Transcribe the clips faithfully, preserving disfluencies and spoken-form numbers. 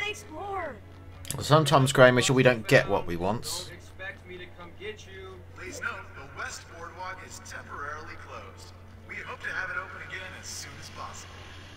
explore. Sometimes, Graham, Mitchell, we don't get what we want. Don't expect me to come get you. Please note, the West Boardwalk is temporarily closed. We hope to have it open again as soon as possible.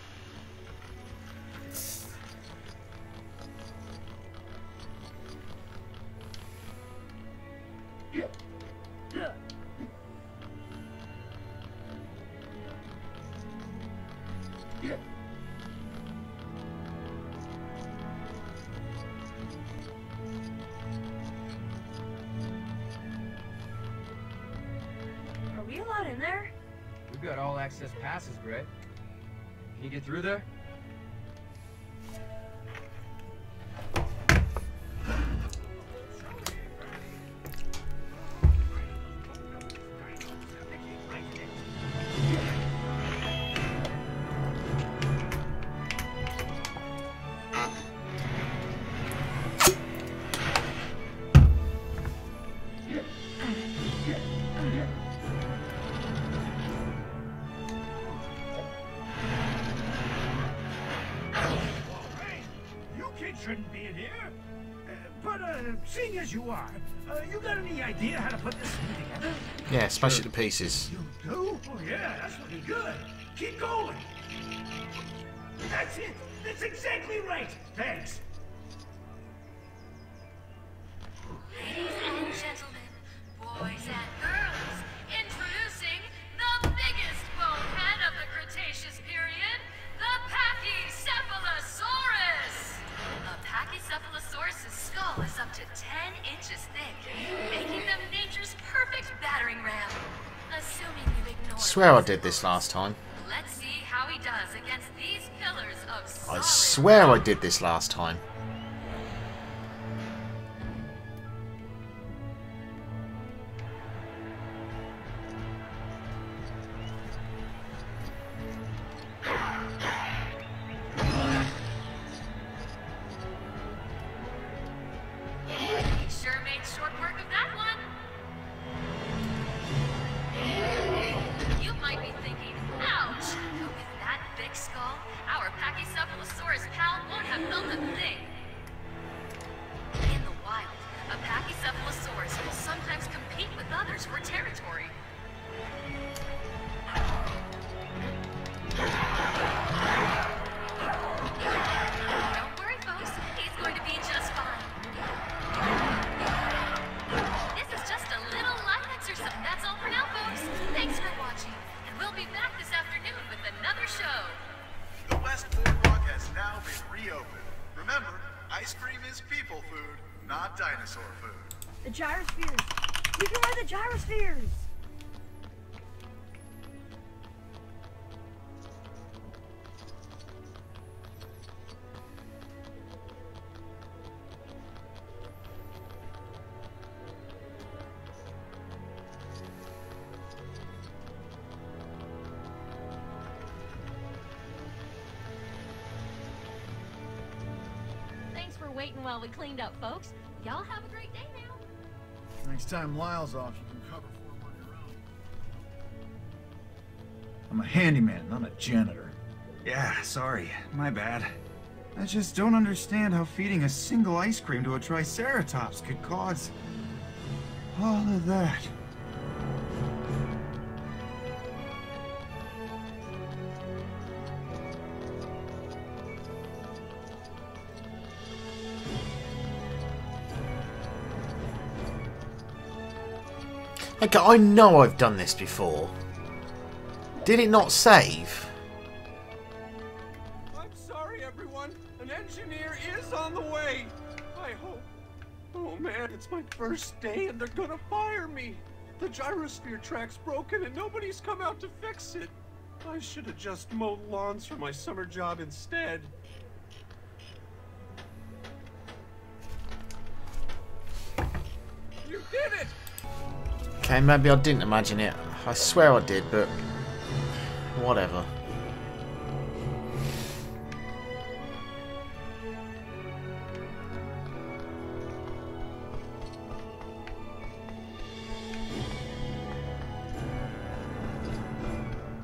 Are we allowed in there? We've got all access passes, Gray. Can you get through there? Shouldn't be in here. Uh, but, uh, seeing as you are, uh, you got any idea how to put this thing together? Yeah, smash it to pieces. You do? Oh, yeah, that's looking good. Keep going. That's it. That's exactly right. Thanks. Ladies and gentlemen, boys and girls, introducing the biggest bonehead of the Cretaceous period, the Pachycephalosaurus! A Pachycephalosaurus' skull is up to ten inches thick, making them nature's perfect battering ram. Assuming you ignore I swear I this did this pose, last time. let's see how he does against these pillars of solid I swear I did this last time. He sure made short work of that one. You might be thinking, ouch, but with that thick skull, our Pachycephalosaurus pal won't have felt a thing. In the wild, a Pachycephalosaurus will sometimes compete with others for territory. Don't worry, folks, he's going to be just fine. This is just a little light exercise. That's all for now, folks. Thanks for watching, and we'll be back this afternoon with another show. The West Boardwalk has now been reopened. Remember, ice cream is people food, not dinosaur food. The gyrospheres. We can ride the gyrospheres. Thanks for waiting while we cleaned up, folks. Y'all have a great day now. Next time Lyle's off, you can cover for him on your own. I'm a handyman, not a janitor. Yeah, sorry. My bad. I just don't understand how feeding a single ice cream to a Triceratops could cause all of that. Okay, I know I've done this before. Did it not save? I'm sorry, everyone. An engineer is on the way. I hope. Oh man, it's my first day and they're gonna fire me. The gyrosphere track's broken and nobody's come out to fix it. I should have just mowed lawns for my summer job instead. You did it! Okay, maybe I didn't imagine it. I swear I did, but whatever.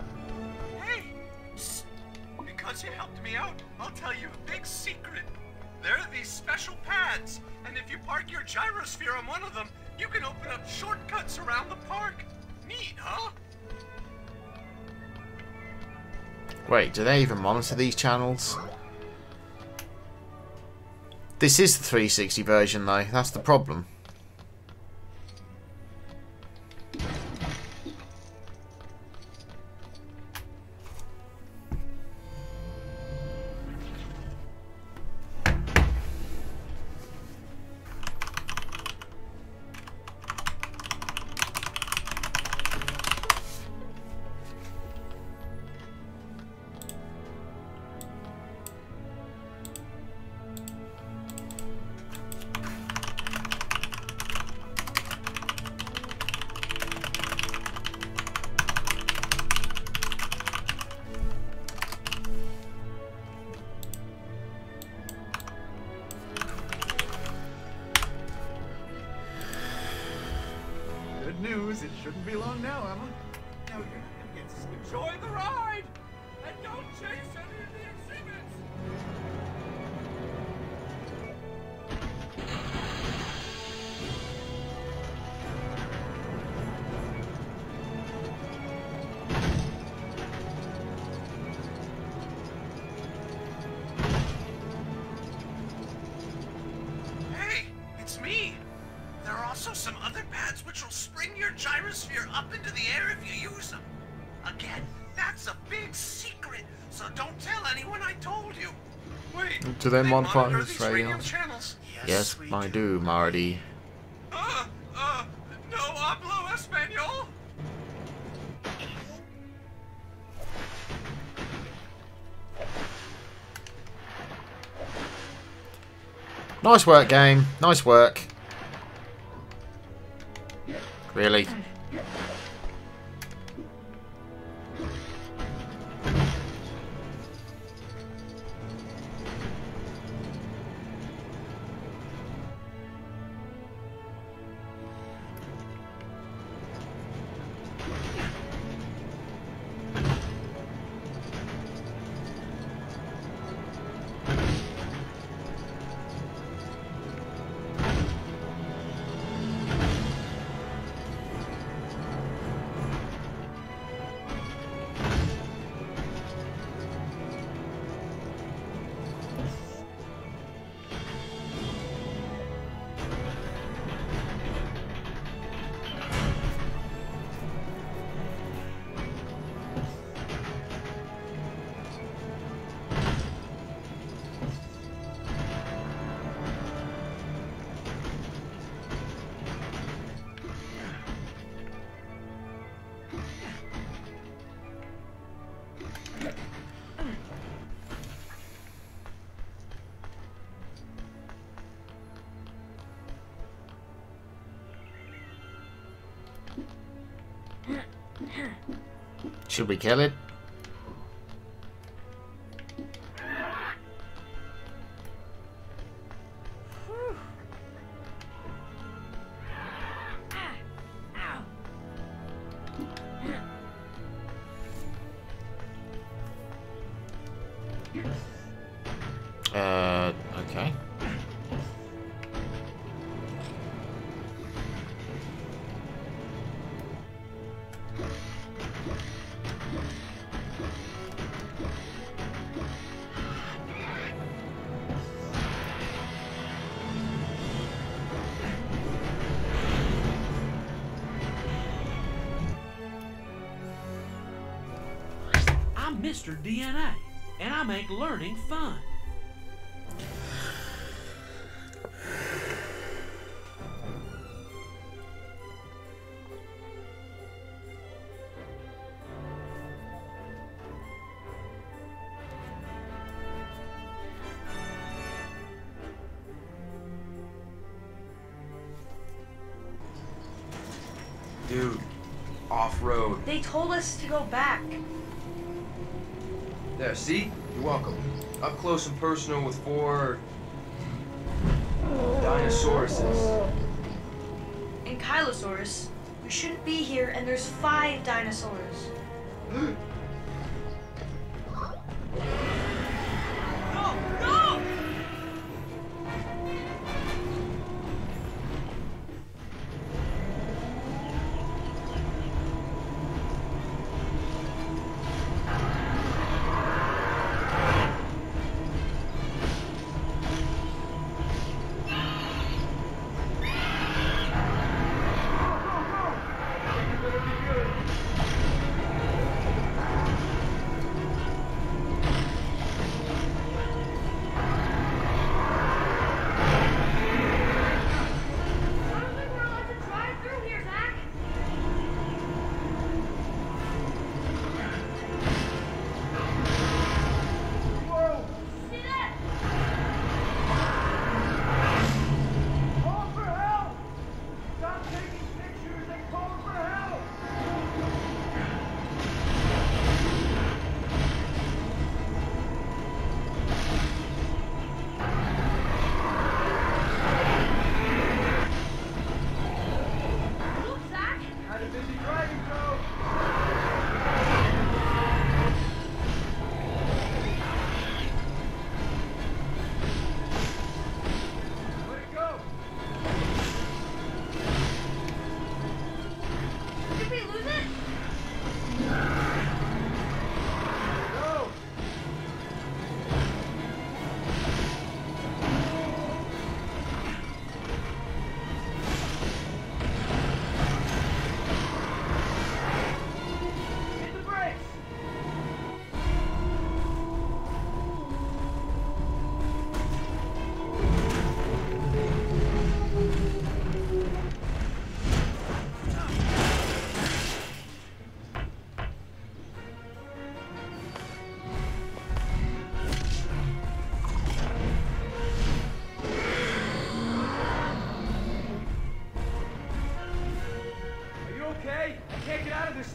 Hey! Psst. Because you helped me out, I'll tell you a big secret. There are these special pads, and if you park your gyrosphere on one of them, you can open up shortcuts around the park. Neat, huh? Wait, do they even monitor these channels? This is the three sixty version though, that's the problem. Good news, it shouldn't be long now, Emma. Now you're not gonna get sick. Enjoy the ride! And don't chase any of the exhibits! Hey, it's me! There are also some other pads which will spring your gyrosphere up into the air if you use them. Again, that's a big secret, so don't tell anyone I told you. Wait, Do they modify monitor this these radio? radio channels? Yes, we I do, Marty. Uh, uh, no hablo español? Nice work, game. Nice work. Really? Should we kill it? Uh, okay. I'm Mister D N A, and I make learning fun. Dude, off-road. They told us to go back. There, see? You're welcome. Up close and personal with four... Dinosauruses. And Kylosaurus. We shouldn't be here, and there's five dinosaurs. No! No!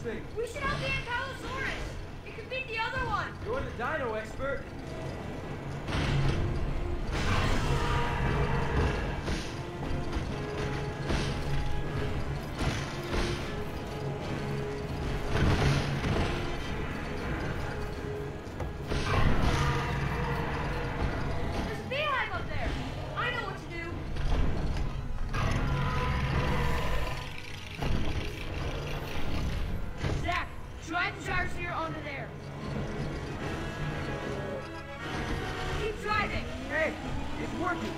thing? We should have the Ankylosaurus. It could beat the other one. You're the dino expert. There's a beehive up there. I know what to do. Zach, drive the gyrosphere onto there. Keep driving. Hey, it's working.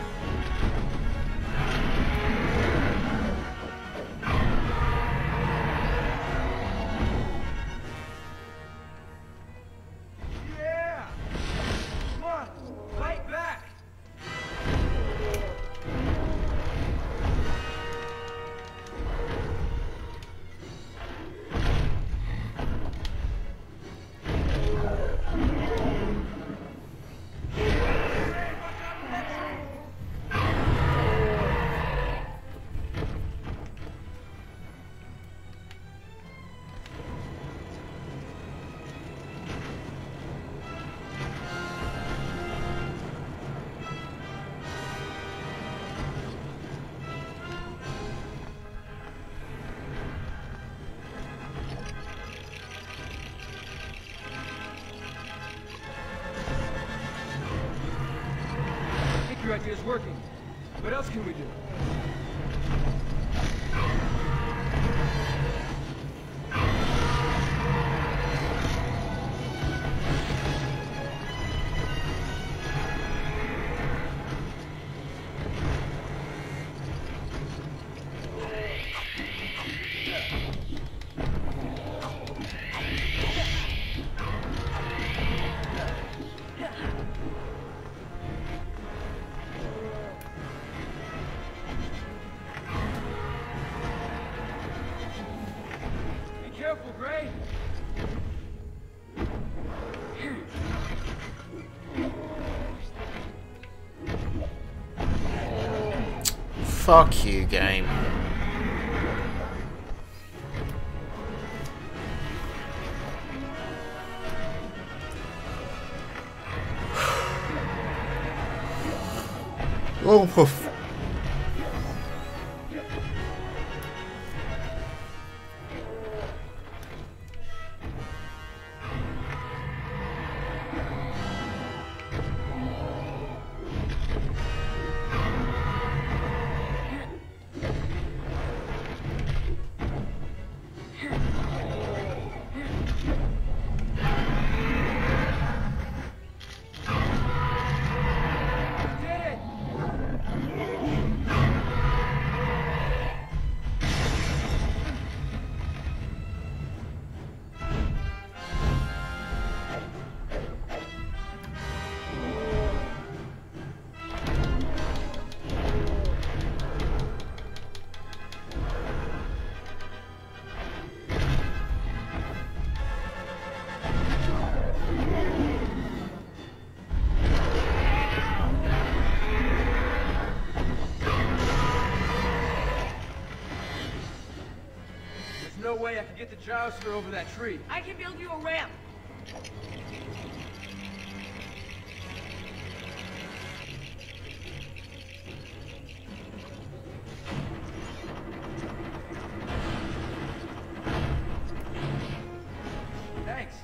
Yeah! Come on, fight back! Your idea's working. What else can we do? Careful, Gray. Fuck you, game. Oh, poof. No way I can get the gyrosphere over that tree. I can build you a ramp. Thanks.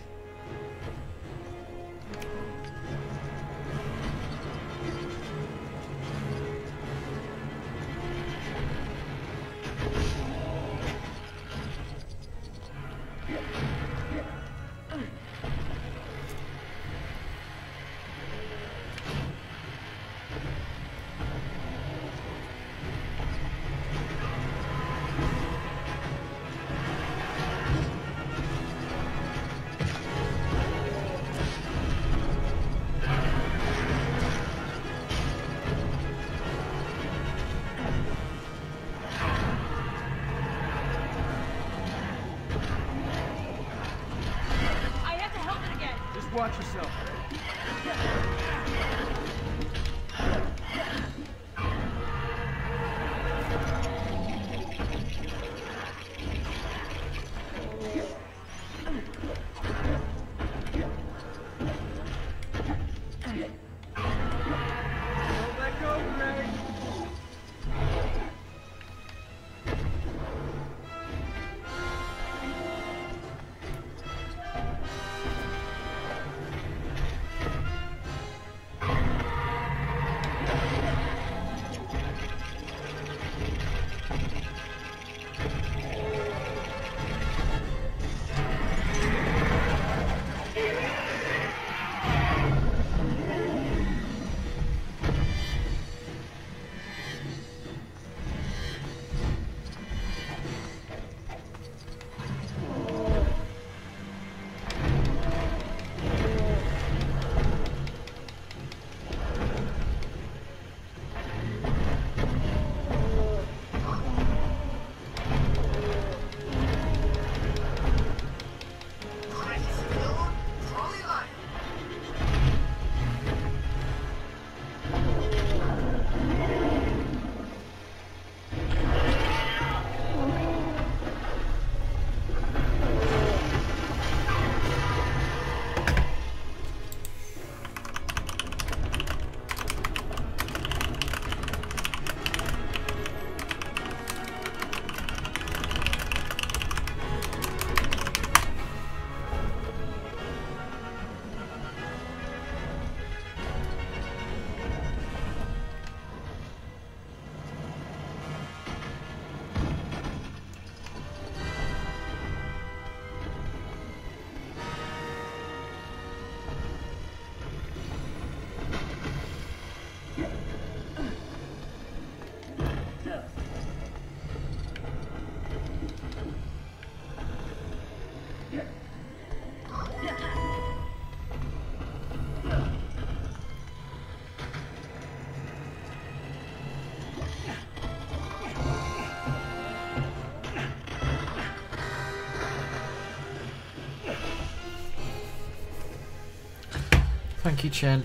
Thank you, Chen.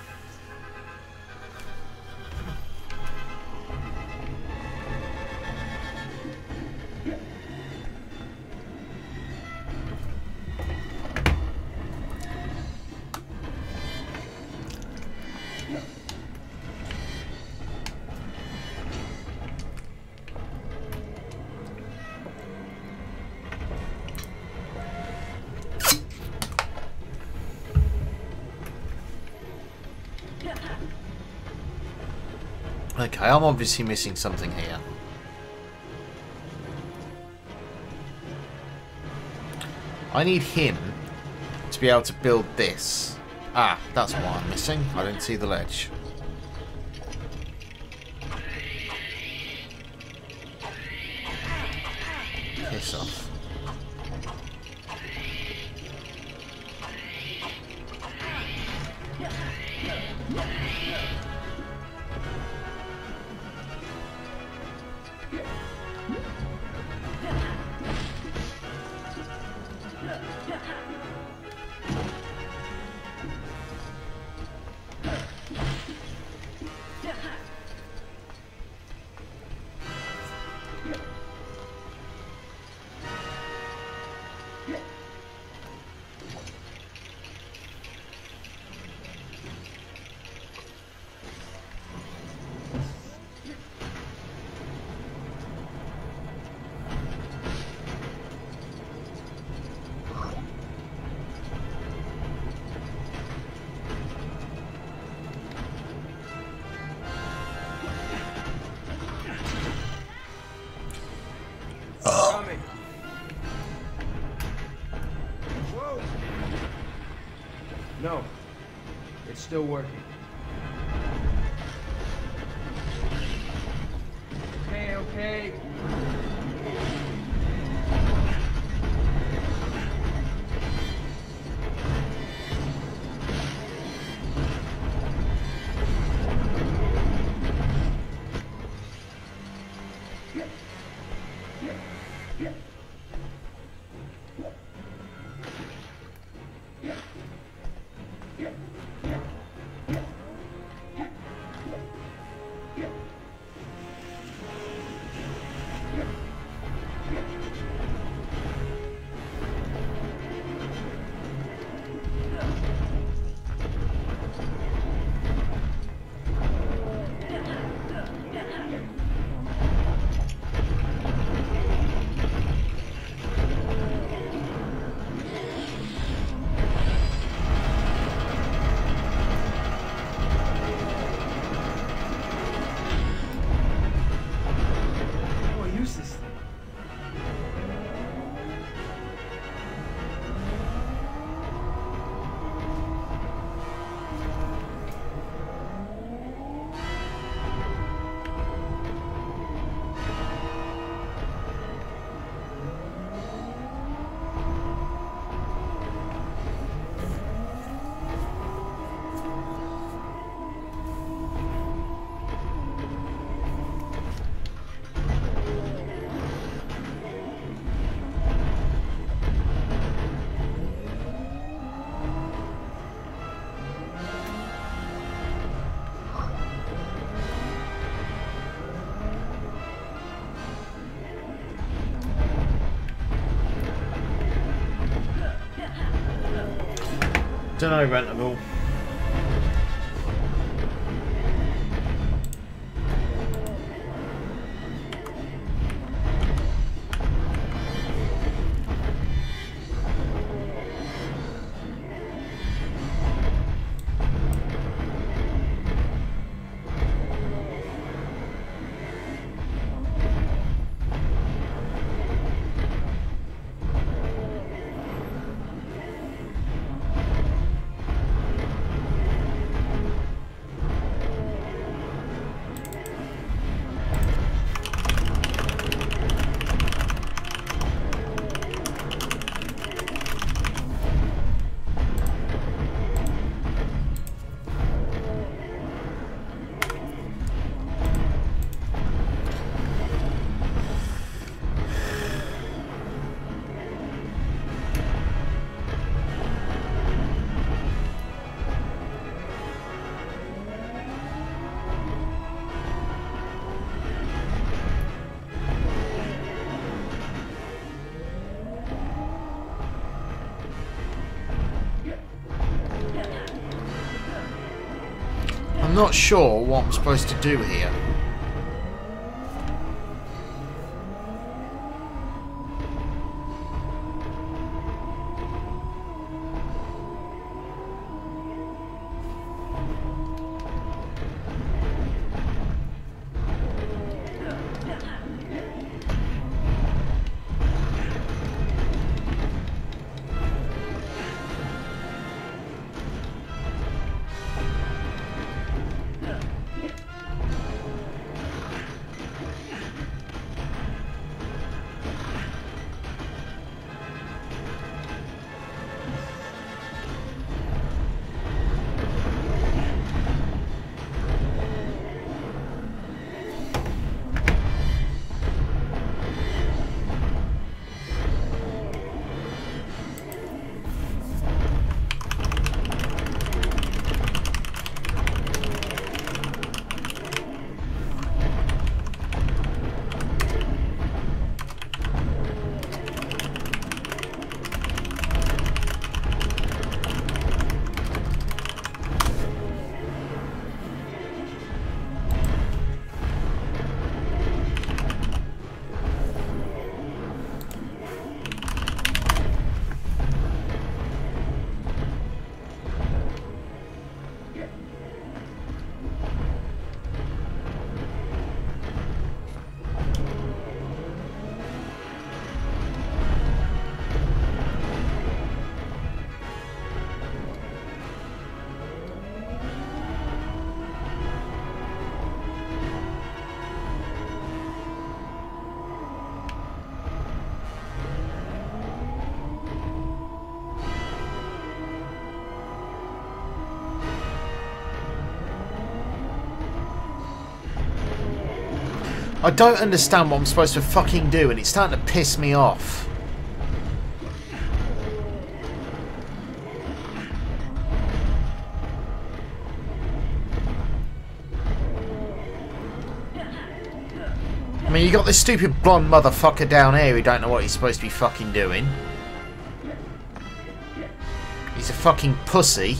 Okay, I'm obviously missing something here. I need him to be able to build this. Ah, that's what I'm missing. I don't see the ledge. Piss off. No, it's still working. Okay, okay. Don't know, Rentable. I'm not sure what I'm supposed to do here. I don't understand what I'm supposed to fucking do, and it's starting to piss me off. I mean, you got this stupid blonde motherfucker down here who don't know what he's supposed to be fucking doing. He's a fucking pussy.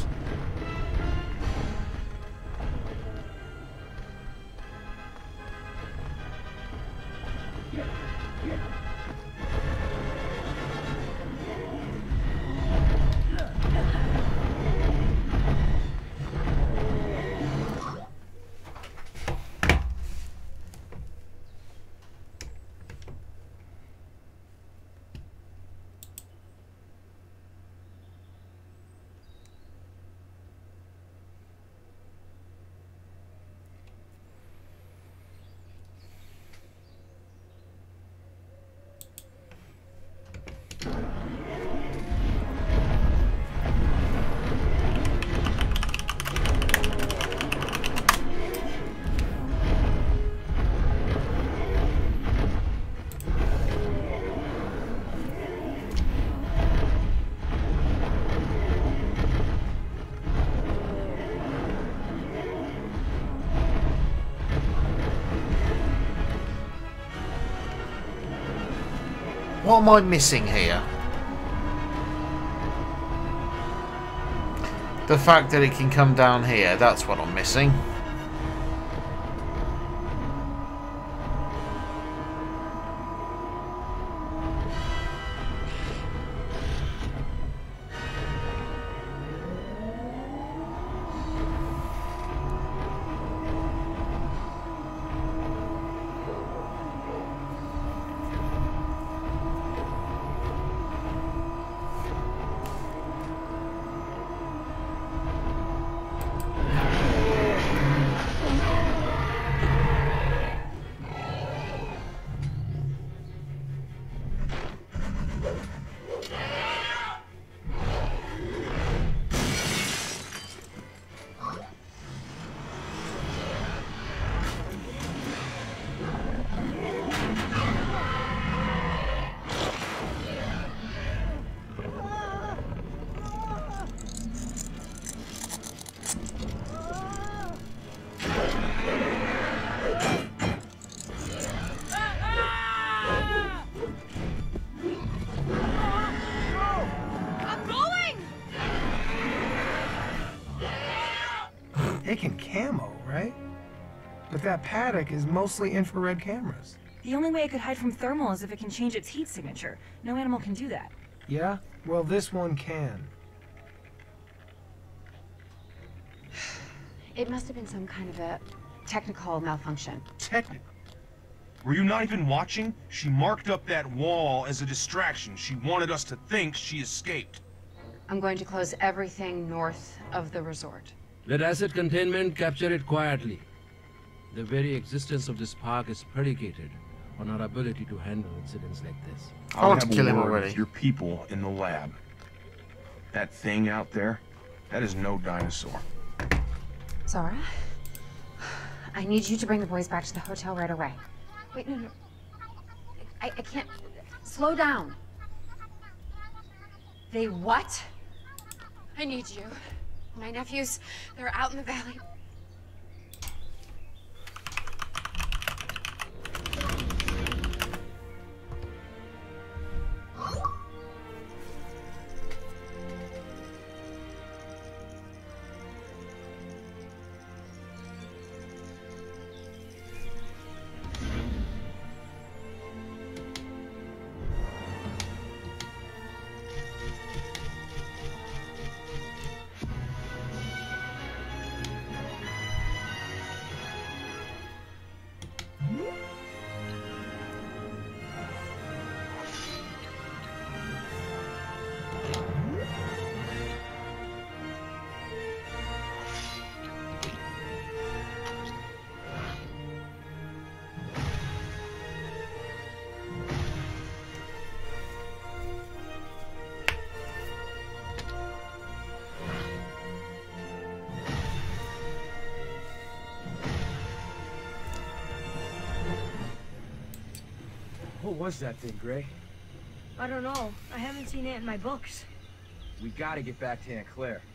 What am I missing here? The fact that it can come down here, that's what I'm missing. can camo, right? But that paddock is mostly infrared cameras. The only way it could hide from thermal is if it can change its heat signature. No animal can do that. Yeah? Well, this one can. It must have been some kind of a technical malfunction. Technical? Were you not even watching? She marked up that wall as a distraction. She wanted us to think she escaped. I'm going to close everything north of the resort. Let asset containment capture it quietly. The very existence of this park is predicated on our ability to handle incidents like this. I want to have kill a him word already. with your people in the lab. That thing out there, that is no dinosaur. Zara, I need you to bring the boys back to the hotel right away. Wait, no, no. I, I can't. Slow down. They what? I need you. My nephews, they're out in the valley. What was that thing, Gray? I don't know. I haven't seen it in my books. We gotta get back to Aunt Claire.